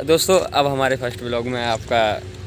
दोस्तों अब हमारे फर्स्ट व्लॉग में आपका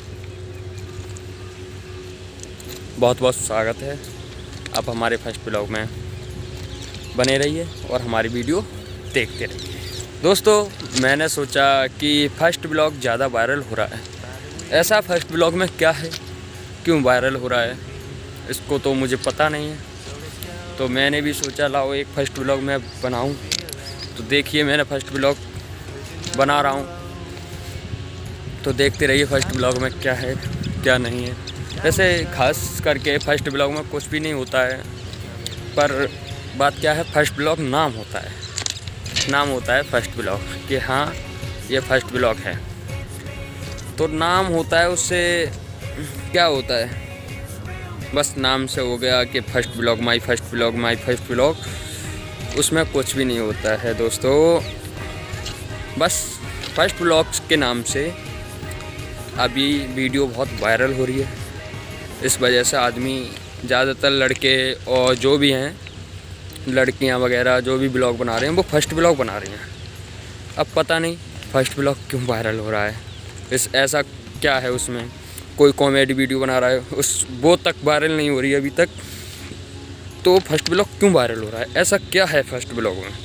बहुत बहुत स्वागत है। आप हमारे फर्स्ट व्लॉग में बने रहिए और हमारी वीडियो देखते रहिए। दोस्तों मैंने सोचा कि फर्स्ट व्लॉग ज़्यादा वायरल हो रहा है, ऐसा फर्स्ट व्लॉग में क्या है, क्यों वायरल हो रहा है, इसको तो मुझे पता नहीं है। तो मैंने भी सोचा लाओ एक फर्स्ट व्लॉग मैं बनाऊं। तो देखिए मैंने फर्स्ट व्लॉग बना रहा हूं, तो देखते रहिए फर्स्ट व्लॉग में क्या है क्या नहीं है। वैसे खास करके फर्स्ट व्लॉग में कुछ भी नहीं होता है, पर बात क्या है, फर्स्ट व्लॉग नाम होता है, नाम होता है फर्स्ट व्लॉग कि हाँ ये फर्स्ट व्लॉग है। तो नाम होता है, उससे क्या होता है, बस नाम से हो गया कि first vlog, my first vlog, my first vlog. उसमें कुछ भी नहीं होता है दोस्तों। बस फर्स्ट व्लॉग्स के नाम से अभी वीडियो बहुत वायरल हो रही है। इस वजह से आदमी ज़्यादातर लड़के और जो भी हैं, लड़कियां वगैरह जो भी ब्लॉग बना रहे हैं वो फर्स्ट व्लॉग बना रही हैं। अब पता नहीं फर्स्ट व्लॉग क्यों वायरल हो रहा है, ऐसा क्या है उसमें। कोई कॉमेडी वीडियो बना रहा है वो तक वायरल नहीं हो रही है अभी तक, तो फर्स्ट व्लॉग क्यों वायरल हो रहा है, ऐसा क्या है फर्स्ट व्लॉग में।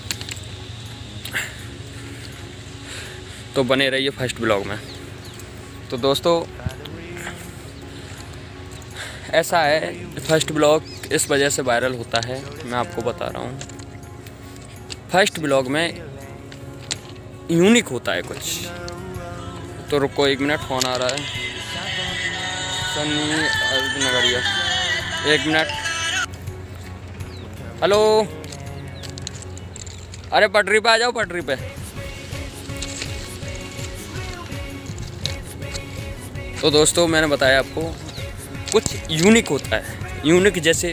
तो बने रहिए फर्स्ट व्लॉग में। तो दोस्तों ऐसा है, फर्स्ट व्लॉग इस वजह से वायरल होता है, मैं आपको बता रहा हूँ। फर्स्ट व्लॉग में यूनिक होता है कुछ। तो रुको 1 मिनट, फ़ोन आ रहा है, सन्नी नगरिया, 1 मिनट। हेलो, अरे पटरी पे आ जाओ, पटरी पे। तो दोस्तों मैंने बताया आपको कुछ यूनिक होता है। यूनिक जैसे,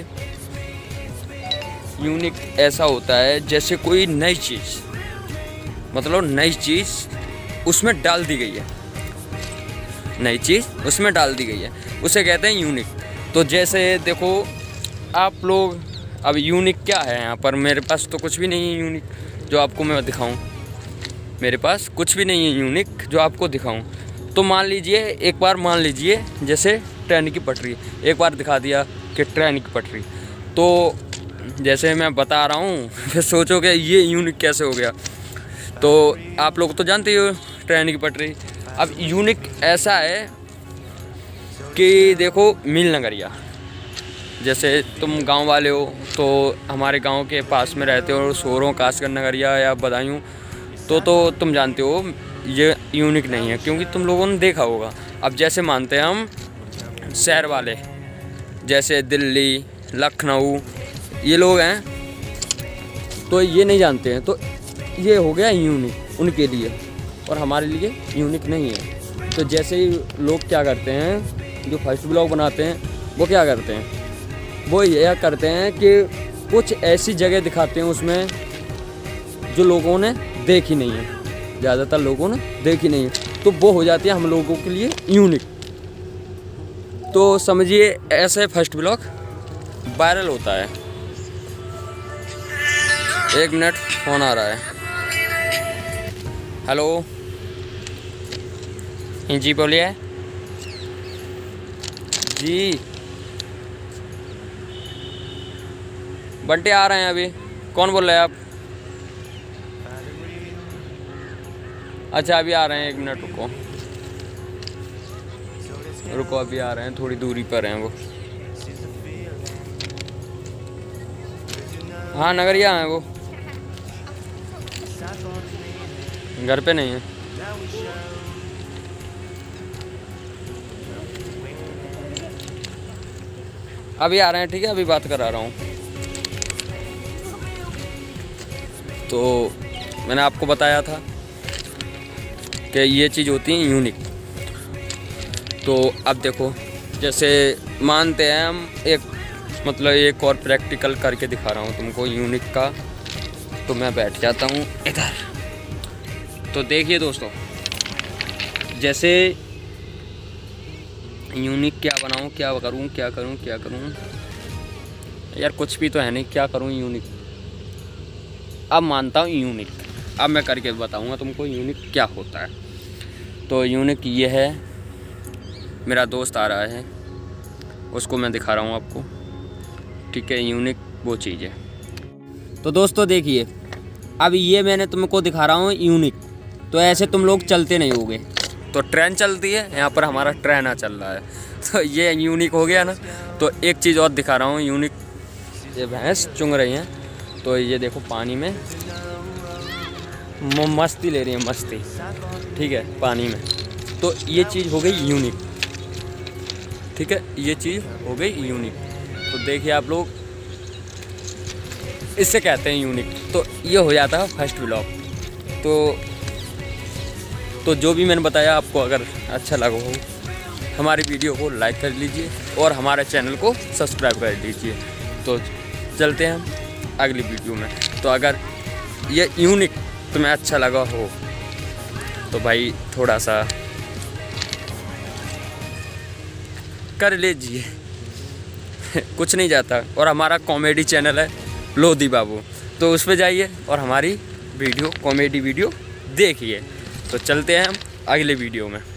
यूनिक ऐसा होता है जैसे कोई नई चीज़, मतलब नई चीज़ उसमें डाल दी गई है, नई चीज़ उसमें डाल दी गई है, उसे कहते हैं यूनिक। तो जैसे देखो आप लोग, अब यूनिक क्या है यहाँ पर, मेरे पास तो कुछ भी नहीं है यूनिक जो आपको मैं दिखाऊं। मेरे पास कुछ भी नहीं है यूनिक जो आपको दिखाऊं। तो मान लीजिए, एक बार मान लीजिए जैसे ट्रेन की पटरी, एक बार दिखा दिया कि ट्रेन की पटरी, तो जैसे मैं बता रहा हूँ फिर सोचोगे ये यूनिक कैसे हो गया। तो आप लोग तो जानते हो ट्रेन की पटरी। अब यूनिक ऐसा है कि देखो मील नगरिया, जैसे तुम गांव वाले हो तो हमारे गांव के पास में रहते हो, सोरों, कासगढ़ नगरिया या बदायूं, तो तुम जानते हो ये यूनिक नहीं है, क्योंकि तुम लोगों ने देखा होगा। अब जैसे मानते हैं हम शहर वाले, जैसे दिल्ली, लखनऊ, ये लोग हैं, तो ये नहीं जानते हैं, तो ये हो गया यूनिक उनके लिए, और हमारे लिए यूनिक नहीं है। तो जैसे ही लोग क्या करते हैं, जो फर्स्ट व्लॉग बनाते हैं वो क्या करते हैं, वो यह करते हैं कि कुछ ऐसी जगह दिखाते हैं उसमें जो लोगों ने देखी नहीं है, ज़्यादातर लोगों ने देखी नहीं है, तो वो हो जाती है हम लोगों के लिए यूनिक। तो समझिए ऐसे फर्स्ट व्लॉग वायरल होता है। 1 मिनट, फ़ोन आ रहा है। हेलो जी, बोलिए जी। बंटे आ रहे हैं अभी। कौन बोल रहे हैं आप? अच्छा अभी आ रहे हैं, 1 मिनट रुको, रुको अभी आ रहे हैं, थोड़ी दूरी पर हैं वो। हाँ नगरिया हैं वो, घर पे नहीं है। अभी आ रहे हैं, ठीक है, अभी बात करा रहा हूँ। तो मैंने आपको बताया था कि ये चीज़ होती है यूनिक। तो अब देखो जैसे मानते हैं हम, एक मतलब एक और प्रैक्टिकल करके दिखा रहा हूँ तुमको यूनिक का। तो मैं बैठ जाता हूँ इधर। तो देखिए दोस्तों, जैसे यूनिक क्या बनाऊँ, क्या करूँ, क्या करूँ, क्या करूँ यार, कुछ भी तो है नहीं, क्या करूँ यूनिक। अब मानता हूँ यूनिक, अब मैं करके बताऊँगा तुमको यूनिक क्या होता है। तो यूनिक ये है, मेरा दोस्त आ रहा है, उसको मैं दिखा रहा हूँ आपको, ठीक है। यूनिक वो चीज़ है। तो दोस्तों देखिए, अब ये मैंने तुमको दिखा रहा हूँ यूनिक। तो ऐसे तुम लोग चलते नहीं होगे। तो ट्रेन चलती है, यहाँ पर हमारा ट्रेन चल रहा है, तो ये यूनिक हो गया ना। तो एक चीज़ और दिखा रहा हूँ यूनिक। ये भैंस चुंग रही हैं, तो ये देखो पानी में मस्ती ले रही है, मस्ती, ठीक है, पानी में। तो ये चीज़ हो गई यूनिक, ठीक है, ये चीज़ हो गई यूनिक। तो देखिए आप लोग, इससे कहते हैं यूनिक। तो ये हो जाता है फर्स्ट व्लॉग। तो जो भी मैंने बताया आपको अगर अच्छा लगा हो, हमारी वीडियो को लाइक कर लीजिए और हमारे चैनल को सब्सक्राइब कर लीजिए। तो चलते हैं हम अगली वीडियो में। तो अगर ये यूनिक तुम्हें अच्छा लगा हो तो भाई थोड़ा सा कर लीजिए, कुछ नहीं जाता। और हमारा कॉमेडी चैनल है लोधी बाबू, तो उस पर जाइए और हमारी वीडियो, कॉमेडी वीडियो देखिए। तो चलते हैं हम अगले वीडियो में।